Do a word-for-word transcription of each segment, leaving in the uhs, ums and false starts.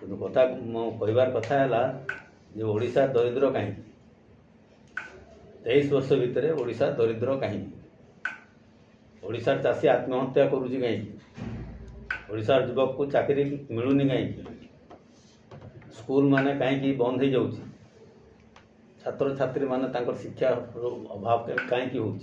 कि कथा मो कहबार कथा है जे ओडिशा दरिद्र कहीं तेईस वर्ष भितर ओडिशा दरिद्र कहीं ओडिशार चाषी आत्महत्या करुच्ची कहीं ओडिशार युवक को चाकरी मिलूनी कहीं स्कूल माने कहीं बंद हो जाऊँ छात्र छात्री माने तांकर शिक्षा अभाव कहीं हो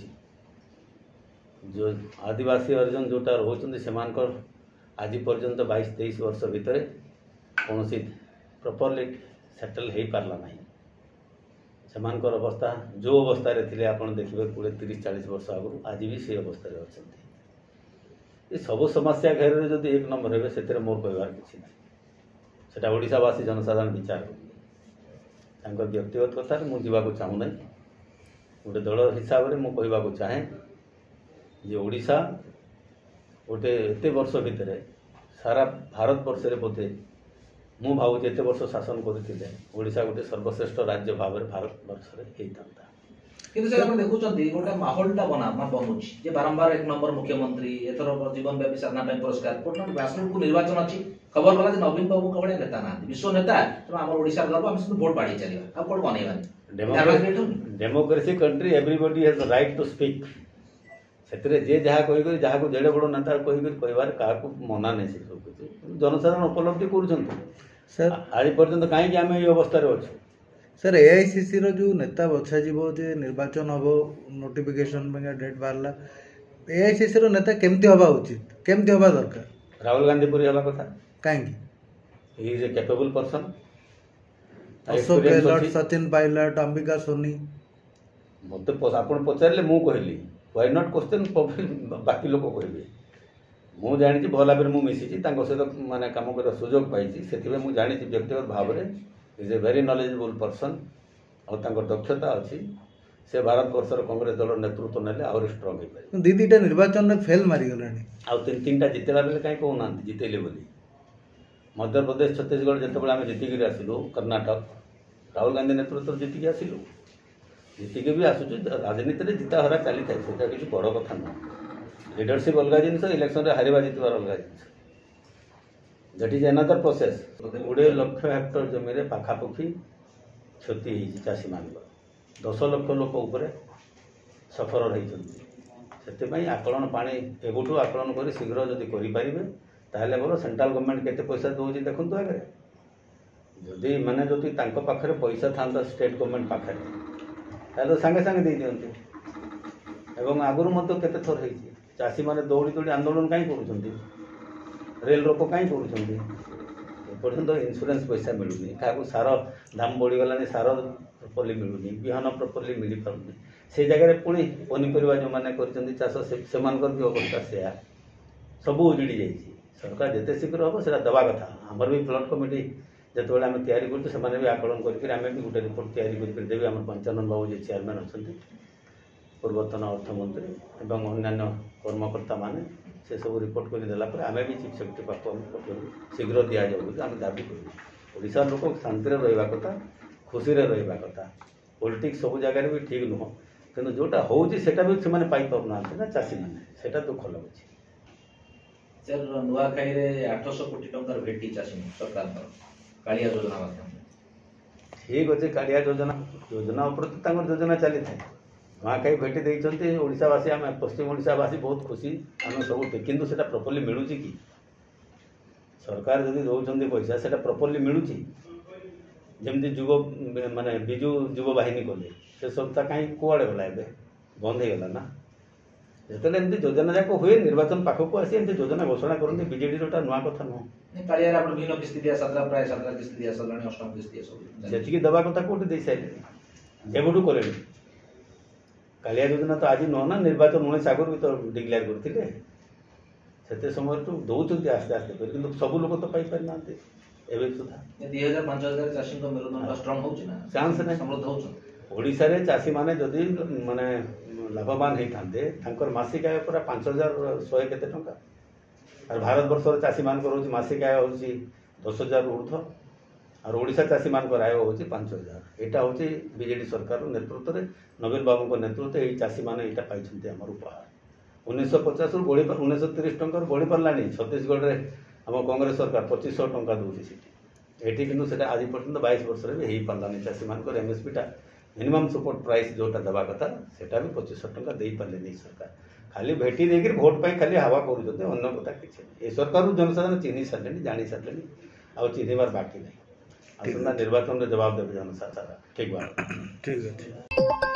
जो आदिवासी अर्जन जोटा रोचंदी सेमानकर आज पर्यंत बाईस तेईस वर्ष भितर कौन प्रॉपरली सेटल हो पारला नहीं सेमानकर अवस्था जो अवस्था रे थिले आपण देखिबे कोड़े तीस चालीस वर्ष आगु आज भी से अवस्था रे अछंती ये सब समस्या घेर रे जदि एक नंबर हेबे सेतरे मोर कहबार किछि नै सेटा ओडिशावासी जनसाधारण विचार करिबे तांकर व्यक्तिगत कथा मु जीवाको चाहू नै गोटे दल हिसाब रे मु कहबाको चाहे जे ओडिशा गोटे एते वर्ष भितर सारा भारत वर्ष रे बोधे मु भावुँ एते वर्ष शासन करते ओडिशा गोटे सर्वश्रेष्ठ राज्य भाव में भारत वर्ष रे होता किंतु सर आपण देखुचंती गोटे माहौलटा बना बनूची जे बारंबार एक नंबर मुख्यमंत्री एथर जीवन व्यापी साधना ପାଇଁ पुरस्कार कोटन ग्रासरूट को निर्वाचन अछि खबर गला जे नवीन बाबू कबळे नेता ना विश्व नेता तो हमर ओडिसा गर्व हम सब वोट बाड़ी चलिबा आ कोड बनेबानी democracy country everybody has the right to speak सेतरे जे जहा कहि कर जहा को जेडे बड़ नेता कहि कर कहबार का को मना नै से सब कुछ जनसाधारण उपलब्धि करूछन सर आज पर्यंत कहीं कि आम ये अवस्था अच्छे सर एआईसीसी रो जो नेता बछा जीवो जे निर्वाचन हबो नोटिफिकेशन में डेट बारला एआईसीसी रो नेता केमती हबा उचित केमती हबा दरकार राहुल गांधी पुरी हबा कथा काहे he is a capable person Ashok Gehlot Sachin Pilot Ambika Soni मते आपण पचारले मु कहली व्हाई नॉट क्वेश्चन बाकी लोक कहबे मु जानी भल भाव में मिसी सहित माने काम कर सुजोग पाई से मुझे जानी व्यक्तिगत भाव में is a very knowledgeable person और दक्षता अच्छी से भारत वर्षर कांग्रेस दल नेतृत्व ने आहरी स्ट्रंग हो पाए दी दीटा निर्वाचन में फेल मारिगला आ तीन तीन टा जितेला बेले कहीं कहूना जितेले बोली मध्य प्रदेश छत्तीसगढ़ जिते आम जितिक आसलु कर्णाटक राहुल गांधी नेतृत्व जितिक आसलु जितिक भी आसुचु राजनीति में जिता हरा चली था से किसी बड़ कथा नुह लीडरशिप अलग जिन इलेक्शन हारिबा जितबार अलग जिन दैट इज अनदर प्रोसेस कोड़े लक्ष हेक्टर जमी पाखापाखि क्षति चाषी मान दस लक्ष लोक उपर सफर रही से आकलन पानी एबुठू आकलन कर शीघ्र जदि करें ताहले बोलो सेंट्रल गवर्नमेंट केते पैसा दूसरी देखूँ आगे जदि माने जदि तांको पाखरे पैसा था स्टेट गवर्नमेंट पाखे सांगे सांगे दे दियंती एवं आगुरी मत केते थर होती चाषी मैंने दौड़ी दौड़ी आंदोलन कहीं कर रेल रोको कहीं करपर्यंत इन्शुरांस पैसा मिलूनी क्या सार दाम बढ़ीगला सार प्रॉपर्ली मिलूनी बिहन प्रॉपर्ली मिल पारनी से जगह पुणी पनीपरिया जो मैंने चाष से भी अवस्था से सब उजड़ी जाइए सरकार जिते शीघ्र हम से दवा कथा आमर भी ब्लड कमिटी जो आम तैयारी कर भी आकलन करके भी गोटे रिपोर्ट तैयारी करदेवी आम पंचानन बाबू जी चेयरमैन अच्छा पूर्वतन अर्थमंत्री एवं अन्य कर्मकर्ता माने से सब रिपोर्ट कर आम भी चीफ सेक्रेटरी पाख शीघ्र दि जाऊ आम दाबी करूँ लोक शांति रहा कथा खुशी रहा कथा पॉलिटिक्स सब जगह भी ठीक नुह कि जोटा होची सेटा भी से पाना ना चाषी मैंने दुख लगुच सर नुआखाई आठश कोटी टंकार भेटी चाषी सरकार कालिया योजना माध्यम ठीक अच्छे कालिया योजना योजना प्रति योजना चली था नुआखाई भेटी देते ओडावासी आम पश्चिम ओडावासी बहुत खुशी आम सब किंतु से प्रॉपर्ली मिलूँ कि सरकार जदि दौरान पैसा से प्रॉपर्ली मिलूँ जमती जुव माने विजु युव बाहिनी कले से सब कहीं कौड़े गला बंद हो गला ना जो एमती योजना जाक हुए निर्वाचन पाखक आसी एमती योजना घोषणा करते बीजेडी जोटा नुआ कथा नुह जी दवा कथा कौटी दे सारे एबुठू कले कालिया योजना तो आज नुह ना निर्वाचन उन्नीस आगुरी भी तो डिक्लेयर करते से समय तो दौरान आस्ते आस्ते कि सब लोग तो पाई पारि ना चांस नहीं ओडिशा रे चाषी माने जदि माने लाभवान होते मासिक आय पूरा पांच हजार शहे केते टंका और भारत वर्ष चाषी मान मासिक आय हूँ दस हजार ऊर्ध और ओडिशा चाषी मान आय हूँ पांच हजार यहाँ हूँ बीजेडी सरकार नेतृत्व में नवीन बाबू नेतृत्व ये चाषी मैंने यहाँ पाई आम उपहार उन्नीस पचास रु बढ़ी उन्नीस तीस टकर बढ़ी पारानी छत्तीसगढ़ में आम कांग्रेस सरकार पच्चीस सौ टंका दूसरी सीट ଏଠି କିନ୍ତୁ ସେଟା ଆଜି ପର୍ଯ୍ୟନ୍ତ ବାଇଶ ବର୍ଷରେ ବି ହେଇପାରିଲାନି। ଚାଷୀମାନଙ୍କର ଏମ୍ଏସ୍ପିଟା ମିନିମମ୍ ସପୋର୍ଟ ପ୍ରାଇସ୍ ଯେଉଁଟା ଦେବା କଥା ସେଟା ବି ପଚିଶଶହ ଟଙ୍କା ଦେଇପାରିଲେନି ସରକାର। ଖାଲି ଭେଟି ଦେଇକିରି ଭୋଟ ପାଇଁ ଖାଲି ହାୱା କରୁଛନ୍ତି, ଅନ୍ୟ କଥା କିଛି ନାହିଁ। ଏ ସରକାରରୁ ଜନସାଧାରଣ ଚିହ୍ନି ସାରିଲେଣି, ଜାଣି ସାରିଲେଣି, ଆଉ ଚିହ୍ନିବାର ବାକି ନାହିଁ। ଆସନ୍ତା ନିର୍ବାଚନରେ ଜବାବ ଦେବେ ଜନସାଧାରଣ ଠିକ୍ ଭାବରେ। ଠିକ୍ ଅଛି।